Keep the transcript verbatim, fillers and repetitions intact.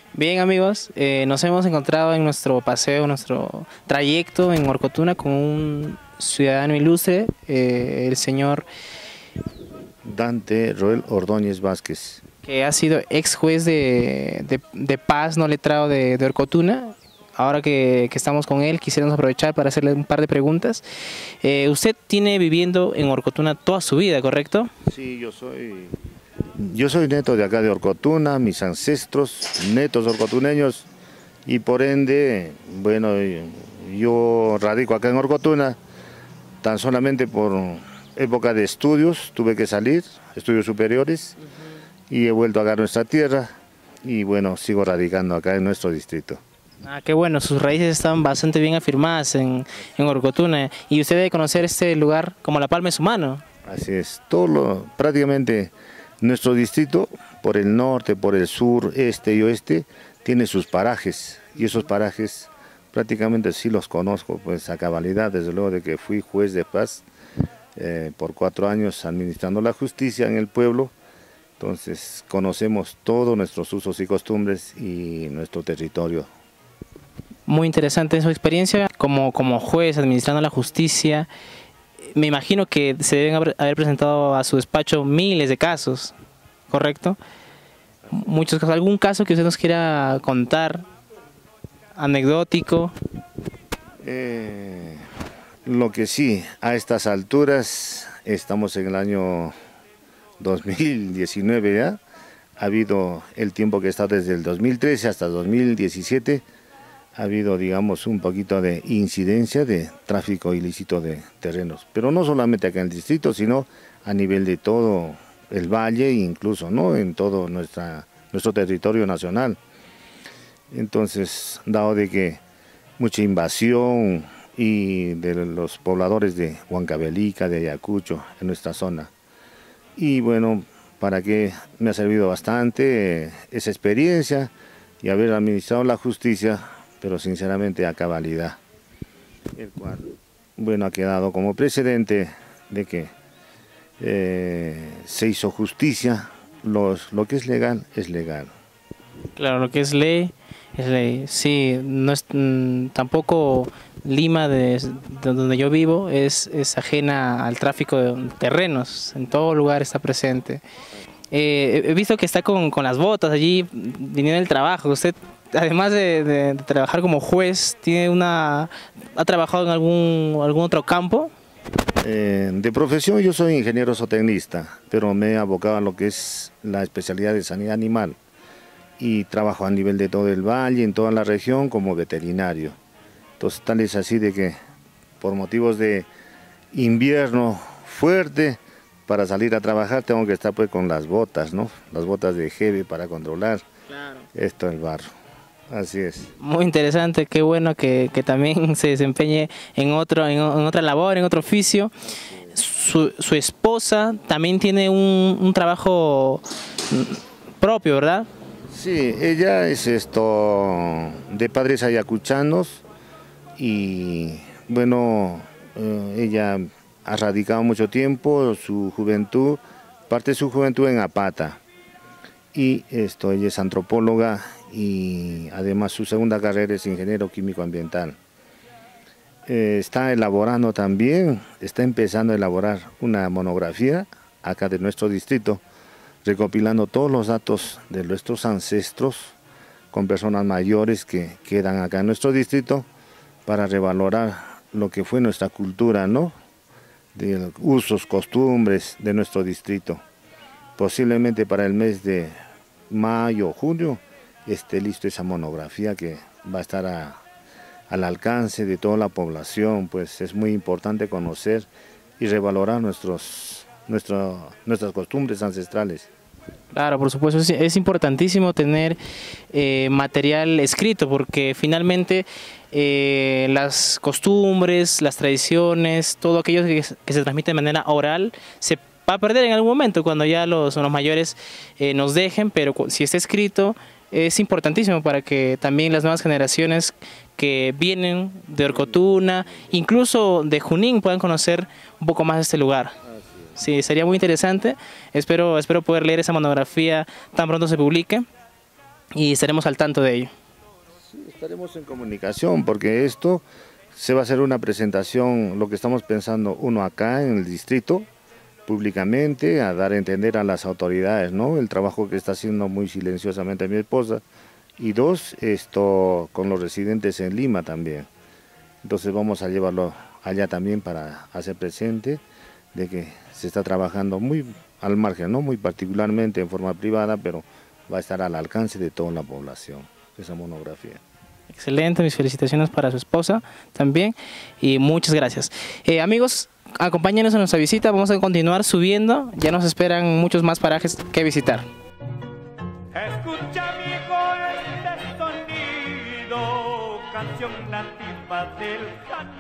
Bien amigos, eh, nos hemos encontrado en nuestro paseo, nuestro trayecto en Orcotuna con un ciudadano ilustre, eh, el señor Dante Roel Ordóñez Vázquez. que ha sido ex juez de, de, de paz no letrado de, de Orcotuna. Ahora que, que estamos con él, quisiéramos aprovechar para hacerle un par de preguntas. Eh, usted tiene viviendo en Orcotuna toda su vida, ¿correcto? Sí, yo soy, yo soy neto de acá de Orcotuna, mis ancestros, netos orcotuneños, y por ende, bueno, yo radico acá en Orcotuna, tan solamente por época de estudios, tuve que salir, estudios superiores, uh-huh. y he vuelto acá a nuestra tierra, y bueno, sigo radicando acá en nuestro distrito. Ah, qué bueno, sus raíces están bastante bien afirmadas en, en Orcotuna, y usted debe conocer este lugar como la palma de su mano. Así es, todo lo, prácticamente nuestro distrito, por el norte, por el sur, este y oeste, tiene sus parajes, y esos parajes prácticamente sí los conozco, pues a cabalidad, desde luego de que fui juez de paz eh, por cuatro años administrando la justicia en el pueblo. Entonces conocemos todos nuestros usos y costumbres y nuestro territorio. Muy interesante su experiencia como, como juez administrando la justicia. Me imagino que se deben haber presentado a su despacho miles de casos, ¿correcto? Muchos casos. ¿Algún caso que usted nos quiera contar, anecdótico? Eh, lo que sí, a estas alturas, estamos en el año dos mil diecinueve ya, ha habido el tiempo que está desde el dos mil trece hasta dos mil diecisiete, ha habido, digamos, un poquito de incidencia de tráfico ilícito de terrenos, pero no solamente acá en el distrito, sino a nivel de todo el valle, incluso, ¿no?, en todo nuestra, nuestro territorio nacional. Entonces, dado de que mucha invasión y de los pobladores de Huancavelica, de Ayacucho, en nuestra zona. Y bueno, para que me ha servido bastante eh, esa experiencia y haber administrado la justicia, pero sinceramente a cabalidad, el cual, bueno, ha quedado como precedente de que eh, se hizo justicia, los, lo que es legal es legal. Claro, lo que es ley es ley. Sí, no es, mmm, tampoco Lima, de, de donde yo vivo, es, es ajena al tráfico de terrenos, en todo lugar está presente. Eh, he visto que está con, con las botas allí, viniendo del trabajo. Usted, además de, de, de trabajar como juez, tiene una, ¿ha trabajado en algún, algún otro campo? Eh, de profesión yo soy ingeniero zootecnista, pero me he abocado a lo que es la especialidad de sanidad animal y trabajo a nivel de todo el valle, en toda la región, como veterinario. Entonces tal es así de que por motivos de invierno fuerte, para salir a trabajar tengo que estar pues con las botas, ¿no? Las botas de G B para controlar, claro, esto el barro. Así es. Muy interesante, qué bueno que, que también se desempeñe en, otro, en, en otra labor, en otro oficio. Su, su esposa también tiene un, un trabajo propio, ¿verdad? Sí, ella es esto de padres ayacuchanos y bueno, eh, ella ha radicado mucho tiempo, su juventud, parte de su juventud en Apata, y esto, ella es antropóloga y además su segunda carrera es ingeniero químico ambiental. Eh, está elaborando también, está empezando a elaborar una monografía acá de nuestro distrito, recopilando todos los datos de nuestros ancestros con personas mayores que quedan acá en nuestro distrito para revalorar lo que fue nuestra cultura, ¿no?, de usos, costumbres de nuestro distrito. Posiblemente para el mes de mayo o junio esté listo esa monografía que va a estar a, al alcance de toda la población, pues es muy importante conocer y revalorar nuestros, nuestro, nuestras costumbres ancestrales. Claro, por supuesto, es, es importantísimo tener eh, material escrito porque finalmente eh, las costumbres, las tradiciones, todo aquello que, que se transmite de manera oral se va a perder en algún momento cuando ya los, los mayores eh, nos dejen, pero si está escrito es importantísimo para que también las nuevas generaciones que vienen de Orcotuna, incluso de Junín, puedan conocer un poco más de este lugar. Sí, sería muy interesante. Espero, espero poder leer esa monografía tan pronto se publique. y estaremos al tanto de ello. Sí, estaremos en comunicación porque esto se va a hacer una presentación, lo que estamos pensando, uno acá en el distrito, públicamente, a dar a entender a las autoridades, ¿no? El trabajo que está haciendo muy silenciosamente mi esposa, y dos, esto con los residentes en Lima también. Entonces vamos a llevarlo allá también para hacer presente de que se está trabajando muy al margen, ¿no? Muy particularmente en forma privada, pero va a estar al alcance de toda la población, esa monografía. Excelente, mis felicitaciones para su esposa también y muchas gracias. Eh, amigos, acompáñenos en nuestra visita, vamos a continuar subiendo, ya nos esperan muchos más parajes que visitar. Escucha viejo este sonido, canción nativa del